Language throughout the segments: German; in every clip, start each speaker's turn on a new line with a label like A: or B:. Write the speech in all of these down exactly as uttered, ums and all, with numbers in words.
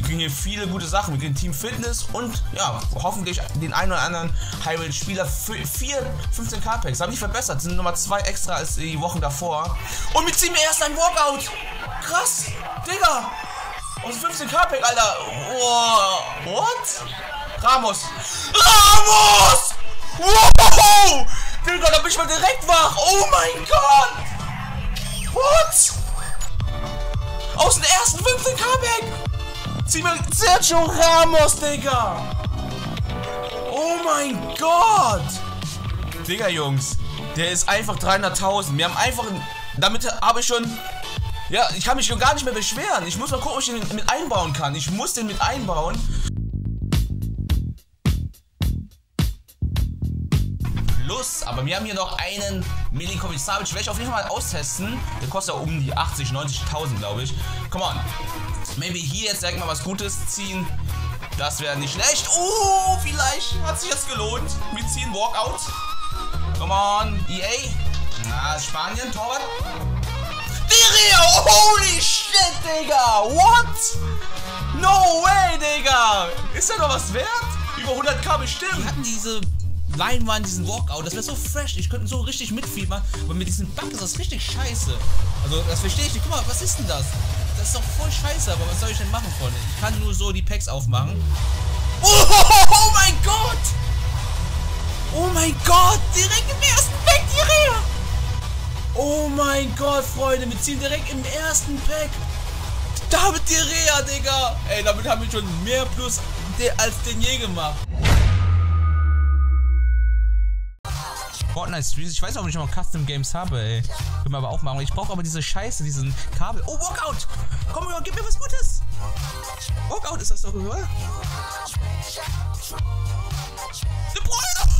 A: kriegen hier viele gute Sachen. Wir kriegen Team Fitness und ja, hoffentlich den einen oder anderen Hyrule-Spieler für vier fünfzehn K Packs. Haben die verbessert. Das sind nochmal zwei extra als die Wochen davor. Und wir ziehen mir erst ein Walkout. Krass, Digga. Aus dem fünfzehn K Pack, Alter. Oh, what? Ramos. Ramos! Wow! Digga, da bin ich mal direkt wach. Oh mein Gott. What? Aus dem ersten fünfzehn K Pack. Zieh mir Sergio Ramos, Digga. Oh mein Gott. Digga, Jungs. Der ist einfach dreihunderttausend. Wir haben einfach... Damit habe ich schon... Ja, ich kann mich schon gar nicht mehr beschweren. Ich muss mal gucken, ob ich den mit einbauen kann. Ich muss den mit einbauen. Plus, aber wir haben hier noch einen Milinkovic Savic. Werde ich auf jeden Fall mal austesten. Der kostet ja um die achtzig, neunzigtausend, glaube ich. Come on. Maybe hier jetzt direkt mal was Gutes ziehen. Das wäre nicht schlecht. Oh, vielleicht hat sich das gelohnt. Wir ziehen Walkout. Come on, E A. Na, Spanien, Torwart. Holy shit, Digga! What? No way, Digga! Ist ja doch was wert? Über hundert K bestimmt. Die hatten diese Leinwand, diesen Walkout. Das wäre so fresh. Ich könnte so richtig mitfiebern. Aber mit diesem Bug ist das richtig scheiße. Also, das verstehe ich nicht. Guck mal, was ist denn das? Das ist doch voll scheiße. Aber was soll ich denn machen, Freunde? Ich kann nur so die Packs aufmachen. Oh, oh mein Gott! Oh mein Gott! Direkt im ersten Pack die Rehe! Oh mein Gott, Freunde, wir ziehen direkt im ersten Pack David De Gea, Digga. Ey, damit haben wir schon mehr Plus als den je gemacht. Fortnite Streams, ich weiß auch, ob ich noch Custom Games habe, ey. Können wir aber auch machen. Ich brauche aber diese Scheiße, diesen Kabel. Oh, Walkout! Komm, gib mir was Gutes. Walkout ist das doch, oder? De Bruyne!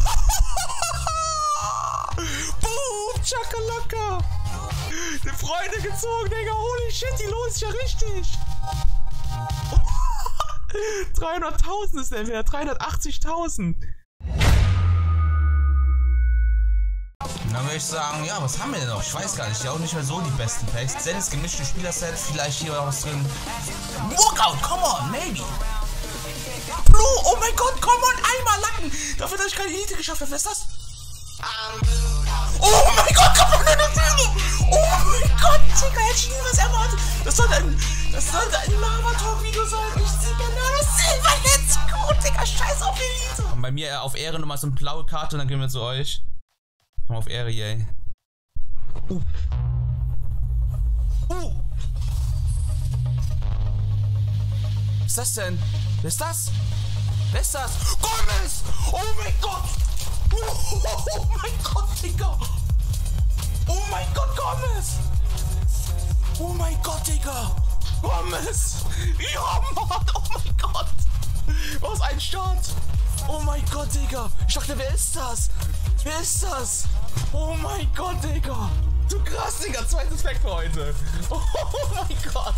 A: Boom, Chakalaka! Die Freunde gezogen, Digga. Holy shit, die lohnt sich ja richtig. dreihunderttausend ist der wert. dreihundertachtzigtausend. Dann würde ich sagen, ja, was haben wir denn noch? Ich weiß gar nicht. Ja, auch nicht mehr so die besten Packs. Selbst gemischte Spielerset. Vielleicht hier was drin. Walkout, come on, maybe. Blue, oh mein Gott, come on, einmal lacken. Dafür, dass ich keine Elite geschafft habe. Wer ist das? Oh mein Gott, komm on, oh mein Gott, Digga, hätte ich nie was erwartet. Das sollte ein, das sollte ein Lava-Talk-Video sein. Ich sehe Bernardo Silva, let's go, Digga, scheiß auf Elite. Und bei mir auf Ehre nochmal so eine blaue Karte und dann gehen wir zu euch. Komm auf Ehre, yay. Uh. Uh. Was ist das denn? Wer ist das? Wer ist das? Gomez! Oh mein Gott! Oh mein Gott, Digga! Oh mein Gott, Gomez! Oh mein Gott, Digga! Gomez! Ja, Mann! Oh mein Gott! Was ein Start! Oh mein Gott, Digga! Ich dachte, wer ist das? Wer ist das? Oh mein Gott, Digga! Du krass, Digga! Zweites Pack für heute! Oh mein Gott!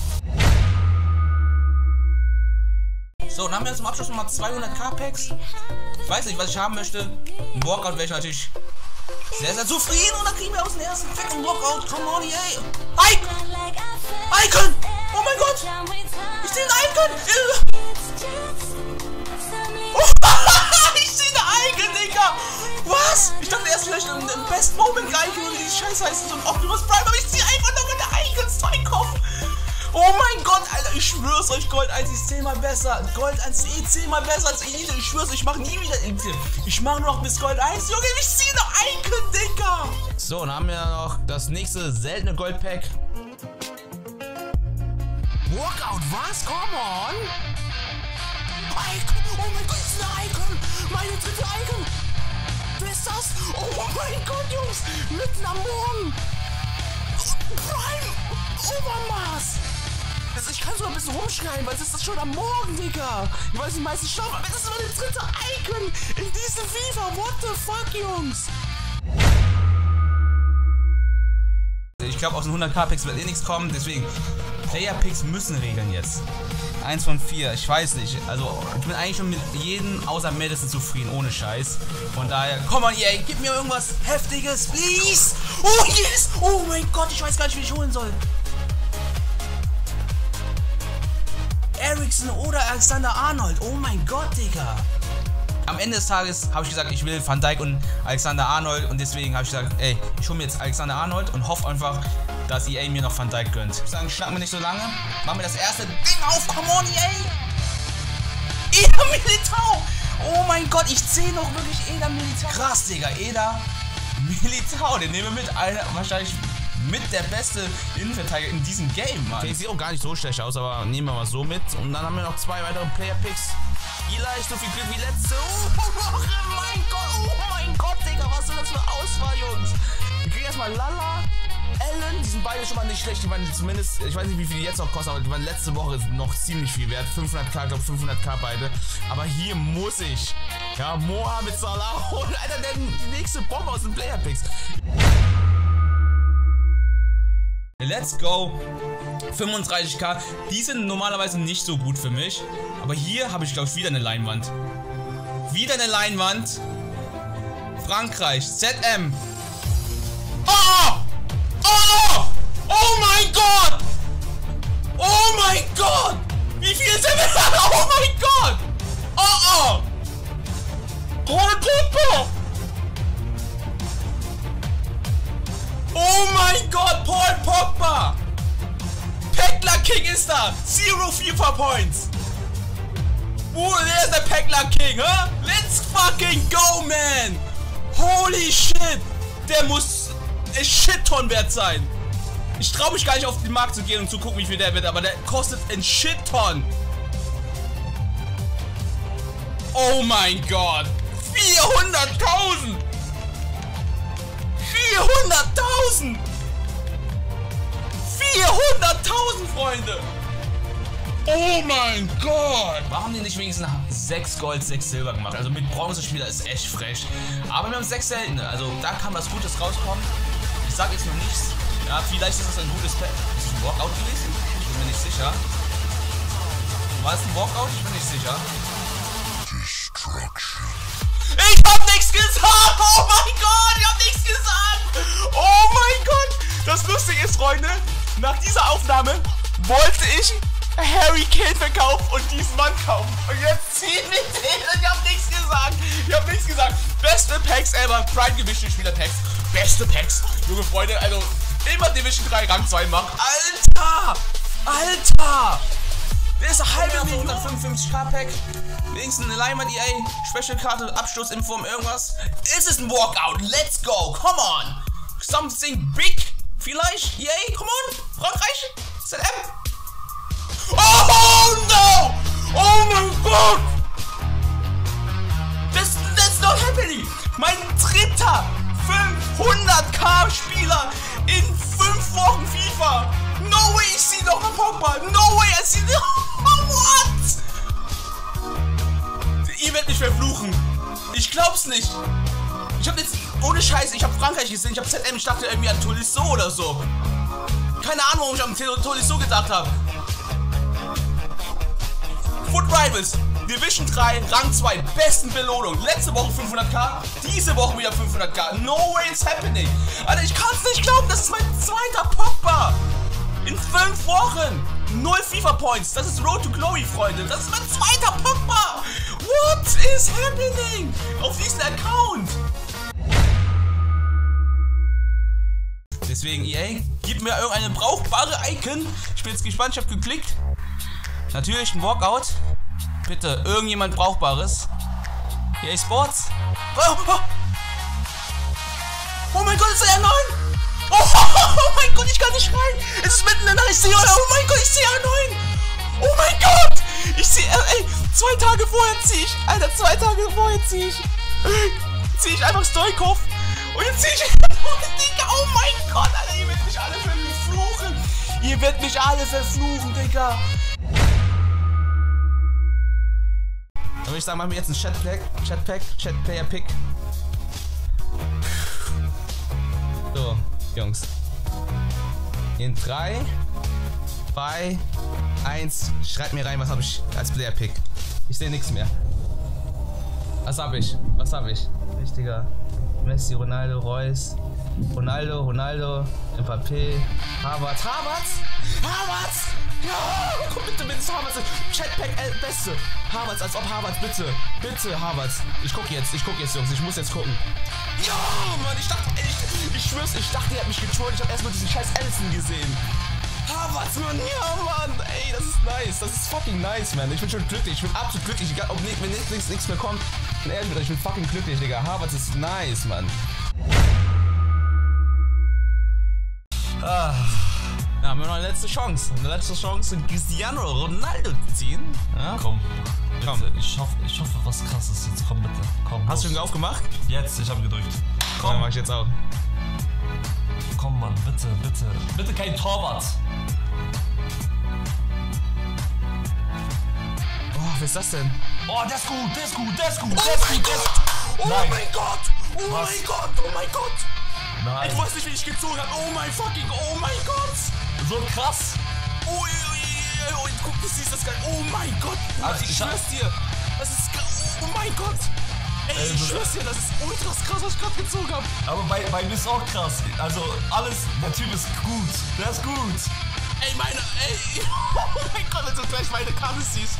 A: So, dann haben wir zum Abschluss nochmal zweihundert K Packs. Ich weiß nicht, was ich haben möchte. Ein Walkout wäre ich natürlich sehr, sehr zufrieden. Und dann kriegen wir aus dem ersten Pack ein Walkout. Come on, ey. Icon! Icon! Oh mein Gott! Ich sehe ein Icon! Ich sehe ein Icon, Digga! Was? Ich dachte erst vielleicht ein Best Moment Icon oder die Scheiße heißt so ein Optimus Prime, aber ich sehe einfach nur mit der Icons Toy-Kopf. Oh mein Gott, Alter, ich schwör's euch, Gold eins ist zehnmal besser. Gold eins ist eh zehnmal besser als Elite. Ich schwör's, ich mach nie wieder Elite. Ich mach nur noch bis Gold eins. Junge, ich ziehe noch Icon, Digga. So, dann haben wir noch das nächste seltene Goldpack. Walkout, was? Come on. Icon, oh mein Gott, ist eine Icon. Meine dritte Icon. Wer ist das? Oh mein Gott, Jungs. Mitten am Morgen. Prime Obermaß. Also ich kann so ein bisschen rumschreien, weil es ist das schon am Morgen, Digga. Ich weiß nicht, meistens schlafen, aber das ist meine dritte Icon in diesem FIFA. What the fuck, Jungs? Ich glaube, aus den hundert K Packs wird eh nichts kommen, deswegen Player Picks müssen regeln jetzt. Eins von vier, ich weiß nicht. Also, ich bin eigentlich schon mit jedem außer Madison zufrieden, ohne Scheiß. Von daher, komm on, ey, gib mir irgendwas Heftiges, please. Oh, yes. Oh mein Gott, ich weiß gar nicht, wie ich holen soll. Eriksen oder Alexander Arnold. Oh mein Gott, Digga. Am Ende des Tages habe ich gesagt, ich will Van Dijk und Alexander Arnold und deswegen habe ich gesagt, ey, ich hole mir jetzt Alexander Arnold und hoffe einfach, dass E A mir noch Van Dijk gönnt. Ich sage, schnacken wir nicht so lange. Machen wir das erste Ding auf. Come on, E A. Eder Militao. Oh mein Gott, ich zähle noch wirklich Eder Militao. Krass, Digga. Eder Militao, den nehmen wir mit. Einer, wahrscheinlich mit der beste Innenverteidiger in diesem Game, Mann. Okay, sieht auch gar nicht so schlecht aus, aber nehmen wir mal so mit. Und dann haben wir noch zwei weitere Player-Picks. Vielleicht so viel Glück wie letzte. Oh mein Gott, oh mein Gott, Digga, was ist das für Auswahl, Jungs? Wir kriegen erstmal Lala, Allen, die sind beide schon mal nicht schlecht. Die waren zumindest, ich weiß nicht, wie viel die jetzt noch kosten, aber die waren letzte Woche noch ziemlich viel wert. fünfhunderttausend, glaube fünfhunderttausend beide. Aber hier muss ich, ja, Mohamed Salah und Alter, der die nächste Bombe aus den Player-Picks. Let's go. fünfunddreißigtausend. Die sind normalerweise nicht so gut für mich. Aber hier habe ich, glaube ich, wieder eine Leinwand. Wieder eine Leinwand. Frankreich. Z M. Oh! Oh! Oh mein Gott! Oh mein Gott! Wie viel sind wir da? Oh mein Gott! Oh oh! Paul Pogba! Oh mein Gott, Paul Pogba! Pekla King ist da! Zero FIFA Points! Oh, der ist der Pekla King, hä? Let's fucking go, man! Holy shit! Der muss ein Shit-Ton wert sein! Ich traue mich gar nicht auf den Markt zu gehen und zu gucken, wie viel der wird, aber der kostet ein Shit-Ton! Oh mein Gott! vierhunderttausend! vierhunderttausend! vierhunderttausend, Freunde! Oh mein Gott! Warum haben die nicht wenigstens sechs Gold, sechs Silber gemacht? Also mit Bronzespieler ist echt frech. Aber wir haben sechs seltene, also da kann was Gutes rauskommen. Ich sag jetzt noch nichts. Ja, vielleicht ist das ein gutes Pet. Ist das ein Walkout gewesen? Ich bin mir nicht sicher. War es ein Walkout? Ich bin nicht sicher. Destruction. Ich hab nichts gesagt! Oh mein Gott! Ich hab nichts gesagt! Oh mein Gott! Das Lustige ist, Freunde, nach dieser Aufnahme wollte ich Harry Kane verkaufen und diesen Mann kaufen. Und jetzt ziehen wir den und ich hab nichts gesagt. Ich hab nichts gesagt. Beste Packs ever. Prime Division Spieler Packs. Beste Packs. Junge Freunde, also immer Division drei Rang zwei machen. Alter! Alter! Der ist eine halbe Million. hundertfünfundfünfzig K Pack. Wenigstens eine Leinwand E A. Special-Karte, Abschluss in Form irgendwas. Ist es ein Walkout? Let's go. Come on. Something big. Vielleicht? E A? Come on. Frankreich? Z M? Oh no! Oh mein Gott! Das, that's not happening! Mein dritter fünfhunderttausend Spieler in fünf Wochen FIFA! No way, ich sehe noch mal Pogba! No way, ich sehe noch... What? Ihr werdet mich verfluchen! Ich glaub's nicht! Ich hab jetzt... Ohne Scheiße, ich hab Frankreich gesehen, ich hab Z M, ich dachte irgendwie an Tolisso oder so. Keine Ahnung, warum ich an Tolisso gedacht habe. Foot Rivals, Division drei, Rang zwei, besten Belohnung. Letzte Woche fünfhunderttausend, diese Woche wieder fünfhunderttausend. No way it's happening. Alter, ich kann's nicht glauben, das ist mein zweiter Pogba. In fünf Wochen. Null FIFA Points. Das ist Road to Glory, Freunde. Das ist mein zweiter Pogba. What is happening? Auf diesem Account. Deswegen, E A, gib mir irgendeine brauchbare Icon. Ich bin jetzt gespannt, ich habe geklickt. Natürlich ein Walkout. Bitte, irgendjemand Brauchbares. E A Sports. Oh, oh. Oh mein Gott, ist er neun? Oh, oh mein Gott, ich kann nicht schreien. Es ist mitten in der Nacht. Ich sehe, oh mein Gott, ich sehe R neun. Oh mein Gott. Ich sehe, ey, zwei Tage vorher ziehe ich. Alter, zwei Tage vorher ziehe ich. Ziehe ich einfach Stoikov. Und jetzt ziehe ich. Oh mein Gott, Alter, ihr werdet mich alle verfluchen. Ihr werdet mich alle verfluchen, Digga. Dann würde ich sagen, machen wir jetzt ein Chatpack, Chatpack, Chatplayer-Pick. So, Jungs. In drei, zwei, eins. Schreibt mir rein, was habe ich als Player-Pick. Ich sehe nichts mehr. Was habe ich? Was habe ich? Richtiger. Messi, Ronaldo, Reus, Ronaldo, Ronaldo, Mbappé, Havertz, Havertz, Havertz! Ja, komm bitte mit Havertz. Harvards, Chatpack, äh, Beste. Harvards, als ob Harvards, bitte. Bitte, Harvards. Ich guck jetzt, ich guck jetzt, Jungs. Ich muss jetzt gucken. Ja, Mann, ich dachte, ich, ich schwör's, ich dachte, er hat mich getrollt. Ich hab erst mal diesen scheiß Allison gesehen. Harvards, Mann, ja, Mann. Ey, das ist nice. Das ist fucking nice, man. Ich bin schon glücklich. Ich bin absolut glücklich. Egal, ob nicht, wenn nichts, nichts mehr kommt. Ich bin ehrlich mit euch, ich bin fucking glücklich, Digga. Harvards ist nice, Mann. Ah. Ja, haben wir noch eine letzte Chance. Eine letzte Chance, Cristiano Ronaldo zu ziehen. Ja?
B: Komm. Bitte. Komm. Ich hoffe, ich hoffe, was krasses jetzt. Komm, bitte. Komm.
A: Hast los. Du ihn aufgemacht?
B: Jetzt, ich habe gedrückt.
A: Komm. Dann mach ich jetzt auch.
B: Komm, Mann, bitte, bitte. Bitte kein Torwart.
A: Oh, wer ist das denn?
B: Oh, der ist gut, der ist gut, der ist gut,
A: oh
B: der ist
A: mein
B: gut.
A: Gott! Oh
B: Nein.
A: mein Gott! Oh
B: was?
A: mein Gott! Oh mein Gott!
B: Nein.
A: Ich weiß nicht, wie ich gezogen habe. Oh mein fucking, oh mein Gott!
B: So krass.
A: Oh, oh, oh, oh, guck, du siehst das geil. Oh mein Gott!
B: Also,
A: ich
B: ich
A: schwör's dir. Das ist oh, oh mein Gott! Ey,
B: also,
A: ich schwör's dir, das ist ultra krass, was ich gerade gezogen habe.
B: Aber bei, bei mir ist auch krass. Also alles, der Typ ist gut. Der ist gut.
A: Ey, meine, ey. Oh mein Gott, wenn du gleich meine Karte siehst.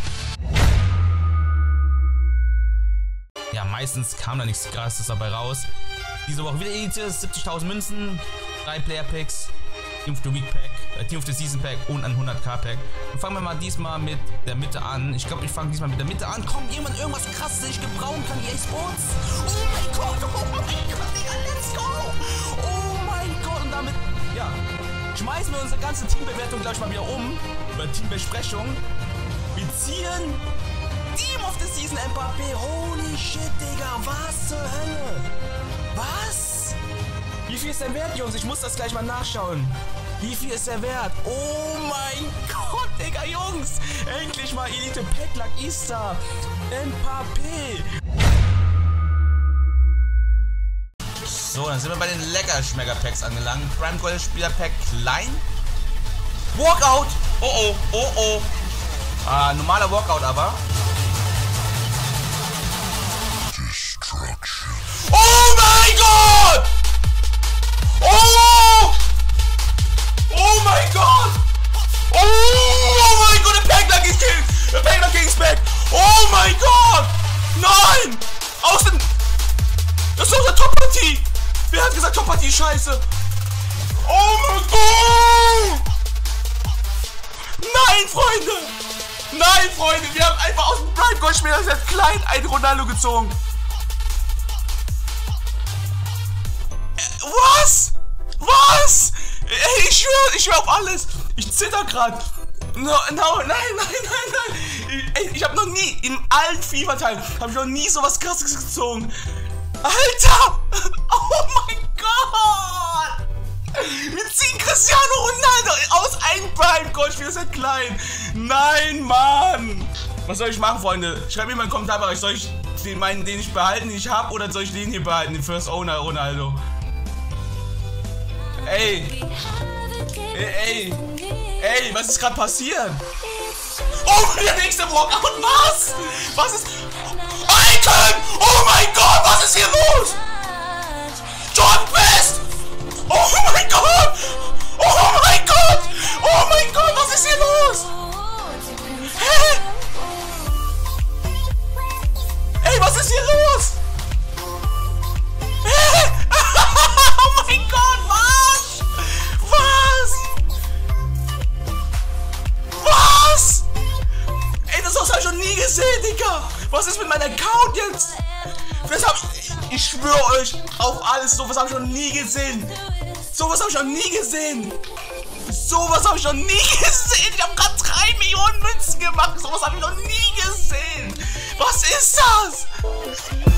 A: Ja, meistens kam da nichts Krasses dabei raus. Diese Woche wieder editiert, siebzigtausend Münzen, drei Player Packs, Team of the Week Pack, äh, Team of the Season Pack und ein hundert K Pack. Und fangen wir mal diesmal mit der Mitte an. Ich glaube, ich fange diesmal mit der Mitte an. Komm, jemand irgendwas Krasses, das ich gebrauchen kann, E A Sports. Oh mein Gott, oh mein Gott, Digga, let's go. Oh mein Gott, und damit, ja, schmeißen wir unsere ganze Teambewertung gleich mal wieder um. Über Teambesprechung. Wir ziehen Team of the Season Mbappé. Holy shit, Digga, was zur Hölle? Was? Wie viel ist der Wert, Jungs? Ich muss das gleich mal nachschauen. Wie viel ist der Wert? Oh mein Gott, Digga, Jungs. Endlich mal Elite Pack Luck Easter. Mbappé. So, dann sind wir bei den Lecker-Schmecker-Packs angelangt. Prime Gold Spieler Pack klein. Walkout. Oh, oh, oh, oh. Ah, normaler Walkout aber. Oh mein Gott! Oh! Oh mein Gott! Oh, oh mein Gott, der Packler ist King! Der Packler King's back! Oh mein Gott! Nein! Aus dem... Das ist unsere Top-Partie! Wer hat gesagt, Top-Partie ist scheiße? Oh mein Gott! Nein, Freunde! Nein, Freunde! Wir haben einfach aus dem Prime Gold Spieler sehr klein einen Ronaldo gezogen. Was? Was? Ey, ich schwöre, ich schwöre auf alles. Ich zitter gerade. No, no, nein, nein, nein, nein. Ey, ich habe noch nie, in allen FIFA-Teilen, habe ich noch nie sowas Krasses gezogen. Alter! Oh mein Gott! Wir ziehen Cristiano Ronaldo aus einem Prime Gold Spieler, das ist ja klein. Nein, Mann. Was soll ich machen, Freunde? Schreibt mir mal in den Kommentarbereich, soll ich den, meinen, den ich behalten, den ich habe, oder soll ich den hier behalten, den First Owner Ronaldo? Ey! Ey! Ey, was ist gerade passiert? Oh, der nächste Walkout, was? Was ist... Icon! Oh mein Gott, was ist hier los? John Best! Oh mein Gott! Oh mein Gott! Oh mein Gott, was ist hier los? Hä? Ey, was ist hier los? Hä? Oh mein Gott, was? Was? Was? Ey, das habe ich schon nie gesehen, Digga. Was ist mit meinem Account jetzt? Das hab ich, ich schwöre euch auf alles, sowas habe ich noch nie gesehen. Sowas habe ich noch nie gesehen. Sowas habe ich noch nie gesehen. Ich habe gerade drei Millionen Münzen gemacht. Sowas habe ich noch nie gesehen. Was ist das?